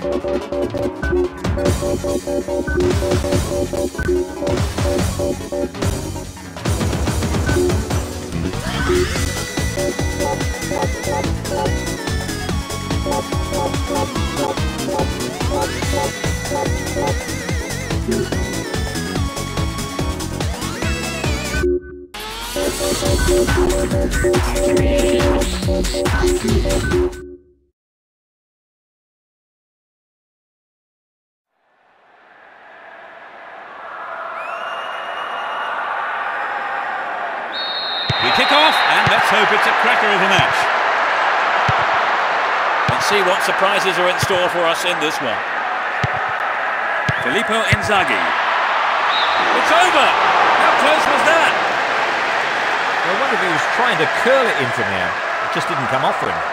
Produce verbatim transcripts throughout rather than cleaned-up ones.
We kick off, and let's hope it's a cracker of a match. Let's see what surprises are in store for us in this one. Filippo Inzaghi. It's over! How close was that? I wonder if he was trying to curl it in from there. It just didn't come off for him.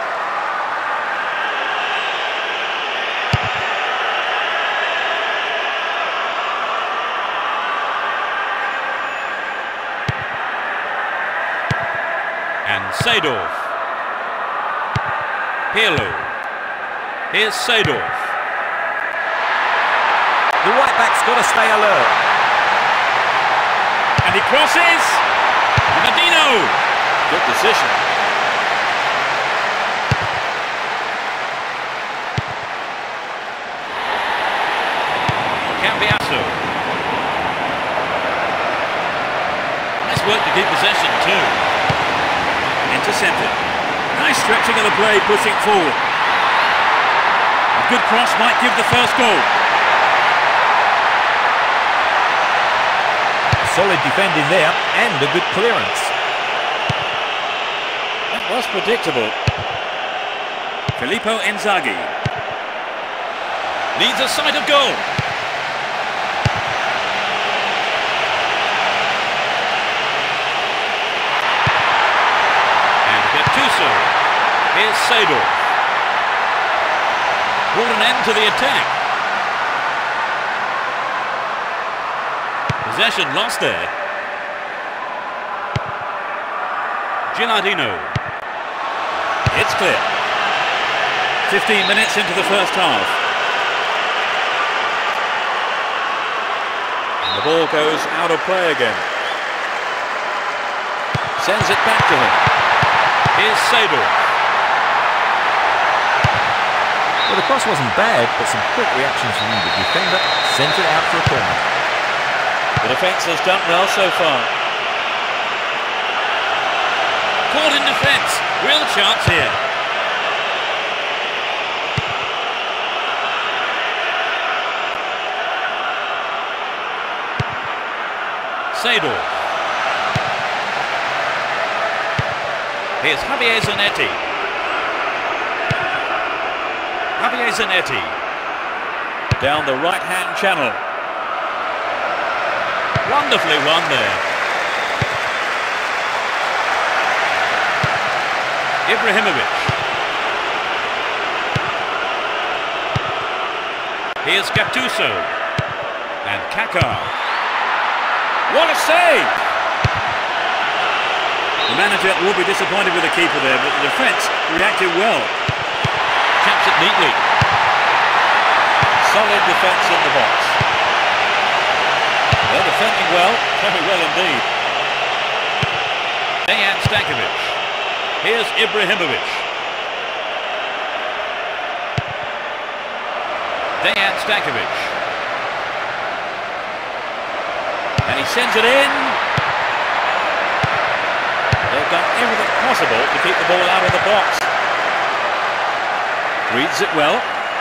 And Seedorf. Pirlo. Here's Seedorf. The right back's got to stay alert. And he crosses. Medino. Good decision. Cambiasso. Nice work to keep possession too. Intercepted. Nice stretching of the play, pushing forward. A good cross might give the first goal. Solid defending there, and a good clearance. That was predictable. Filippo Inzaghi. Needs a sight of goal. And Gattuso. Here's Seedorf. Brought an end to the attack. Possession lost there. Gilardino. It's clear. fifteen minutes into the first half. And the ball goes out of play again. Sends it back to him. Here's Seedorf. Well, the cross wasn't bad, but some quick reactions from the defender sent it out for a corner. The defence has done well so far. Caught in defence. Real chance here. Seedorf. Here's Javier Zanetti. Javier Zanetti. Down the right-hand channel. Wonderfully won there. Ibrahimovic. Here's Gattuso. And Kaká. What a save! The manager will be disappointed with the keeper there, but the defence reacted well. Taps it neatly. Solid defence in the box. They're defending well, very well indeed. Dejan Stankovic. Here's Ibrahimovic. Dejan Stankovic. And he sends it in. They've done everything possible to keep the ball out of the box. Reads it well.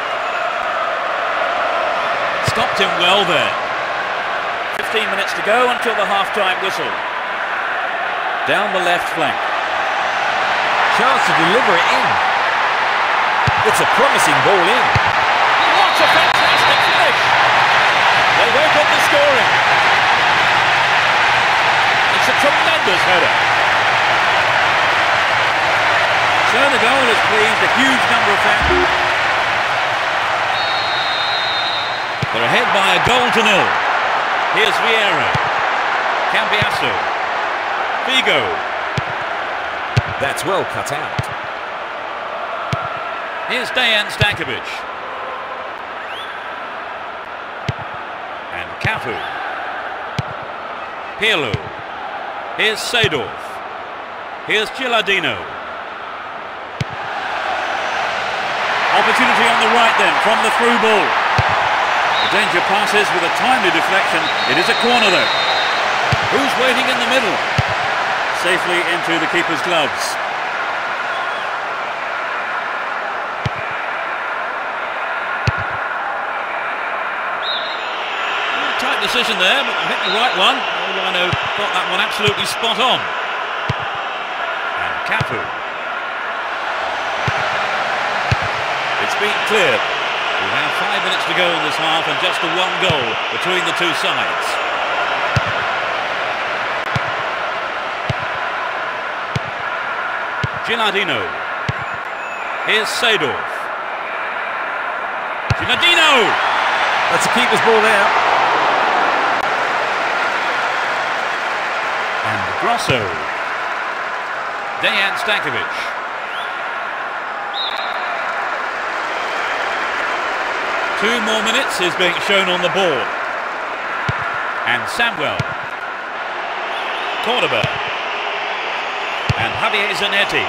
Stopped him well there. fifteen minutes to go until the half-time whistle. Down the left flank. Chance to deliver it in. It's a promising ball in. What a fantastic finish! They've opened the scoring. It's a tremendous header. So the goal has pleased a huge number of fans. They're ahead by a goal to nil. Here's Vieira. Cambiasso. Figo. That's well cut out. Here's Dejan Stankovic. Cafu. Pirlo. Here's Seedorf. Here's Gilardino. Opportunity on the right then from the through ball. The danger passes with a timely deflection. It is a corner though. Who's waiting in the middle? Safely into the keeper's gloves. Tight decision there, but I think the right one. Rhino got that one absolutely spot on. And Cafu. It's been cleared. We have five minutes to go in this half and just the one goal between the two sides. Gilardino. Here's Seedorf. Gilardino! That's a keeper's ball there. And Grosso. Dejan Stankovic. Two more minutes is being shown on the board. And Samuel. Cordoba. And Javier Zanetti.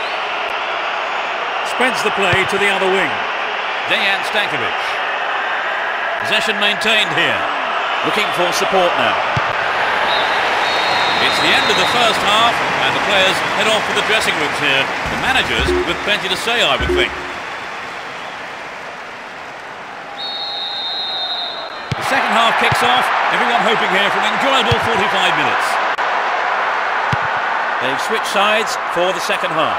Spreads the play to the other wing. Dejan Stankovic. Possession maintained here. Looking for support now. It's the end of the first half and the players head off for the dressing rooms here. The managers with plenty to say, I would think. The second half kicks off. Everyone hoping here for an enjoyable forty-five minutes. They've switched sides for the second half.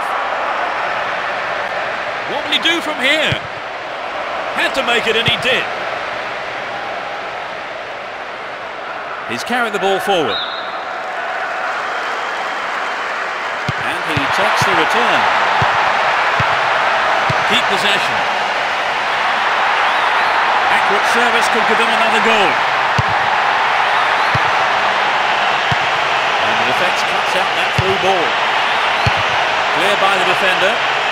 What will he do from here? Had to make it and he did. He's carried the ball forward. And he takes the return. Keep possession. Accurate service could give them another goal. And the defence cuts out that through ball. Cleared by the defender.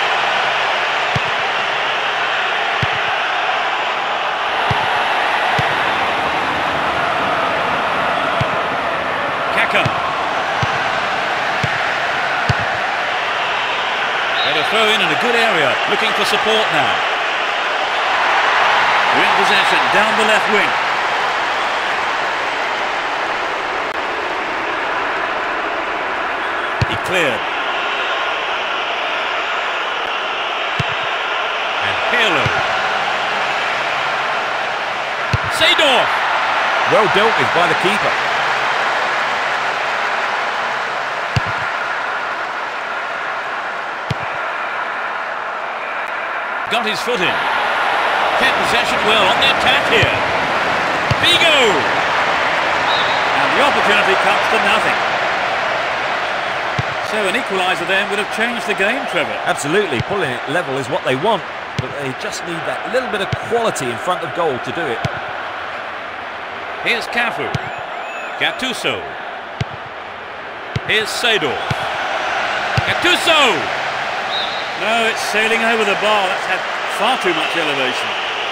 Better throw in in a good area, looking for support now. We're in possession, down the left wing. He cleared. And Pirlo. Seedorf. Well dealt with by the keeper. Got his foot in. Kept possession well on the attack here. Figo! And the opportunity comes to nothing. So an equaliser then would have changed the game, Trevor. Absolutely, pulling it level is what they want, but they just need that little bit of quality in front of goal to do it. Here's Cafu. Gattuso. Here's Seedorf. Gattuso! No, it's sailing over the bar. That's had far too much elevation.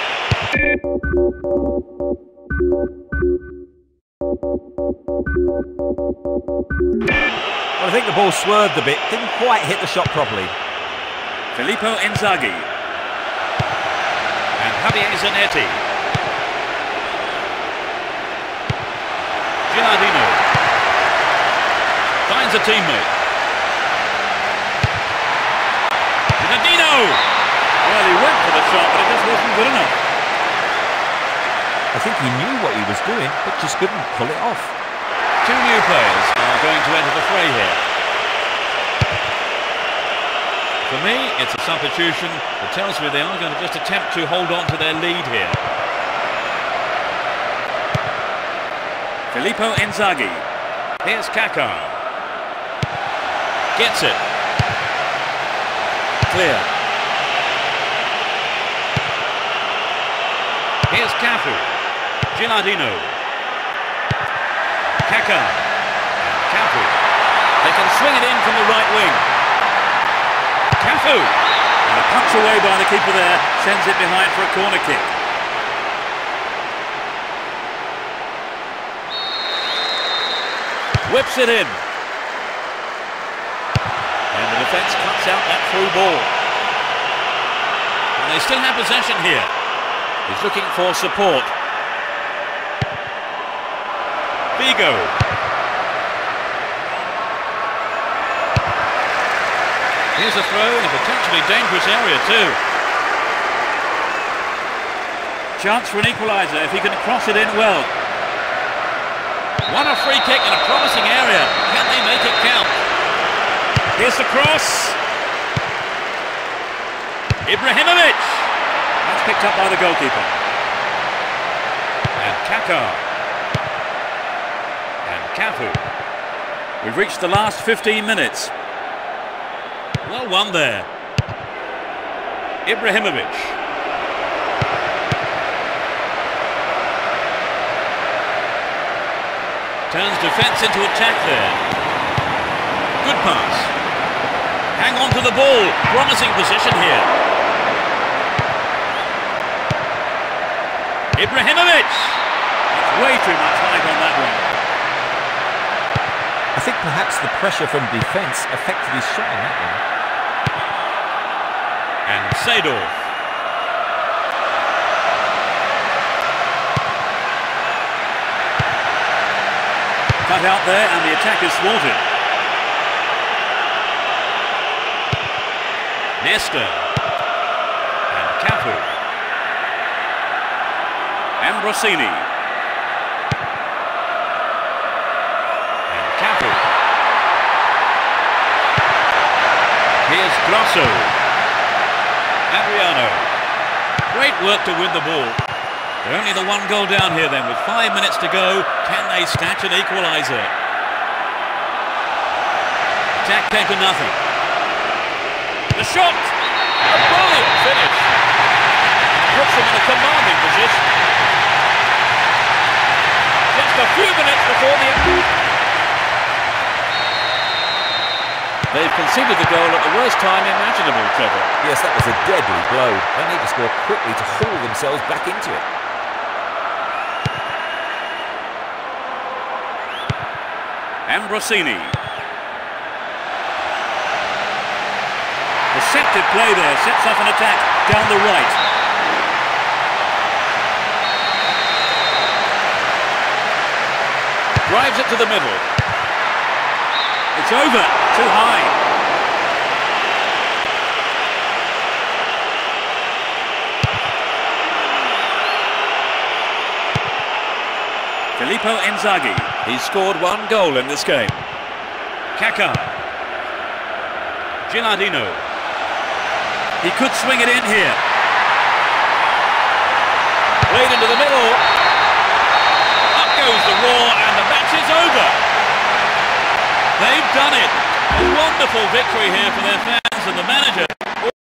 Well, I think the ball swerved a bit, didn't quite hit the shot properly. Filippo Inzaghi. And Javier Zanetti. Gilardino. Finds a teammate. Gilardino! Well, he went for the shot, but it just wasn't good enough. I think he knew what he was doing, but just couldn't pull it off. Two new players are going to enter the fray here. For me, it's a substitution that tells me they are going to just attempt to hold on to their lead here. Filippo Inzaghi. Here's Kaká. Gets it. Clear. Here's Cafu. Gilardino. Kaká. Cafu. They can swing it in from the right wing. Cafu. And a punch away by the keeper there sends it behind for a corner kick. Whips it in. And the defence cuts out that through ball. And they still have possession here. He's looking for support. Vigo. Here's a throw in a potentially dangerous area too. Chance for an equaliser if he can cross it in well. Won a free kick in a promising area. Can they make it count? Here's the cross. Ibrahimovic. That's picked up by the goalkeeper. And Kaká. And Cafu. We've reached the last fifteen minutes. Well won there. Ibrahimovic. Turns defence into attack there. Good pass. Hang on to the ball. Promising position here. Ibrahimovic. That's way too much height on that one. I think perhaps the pressure from defence affected his shot on that one. And Seedorf. Cut out there and the attack is thwarted. Nesta. And Cafu. Ambrosini. And Cafu. Here's Grosso. Adriano. Great work to win the ball. They're only the one goal down here then with five minutes to go. Can they snatch an equaliser? Attack came to nothing. The shot! A brilliant finish. Puts them in a commanding position. Just a few minutes before the end. They've conceded the goal at the worst time imaginable, Trevor. Yes, that was a deadly blow. They need to score quickly to haul themselves back into it. Ambrosini. Deceptive play there, sets up an attack down the right. Drives it to the middle. It's over, too high. Filippo Inzaghi. He's scored one goal in this game. Kaká. Gilardino. He could swing it in here. Played into the middle. Up goes the roar and the match is over. They've done it. A wonderful victory here for their fans and the manager.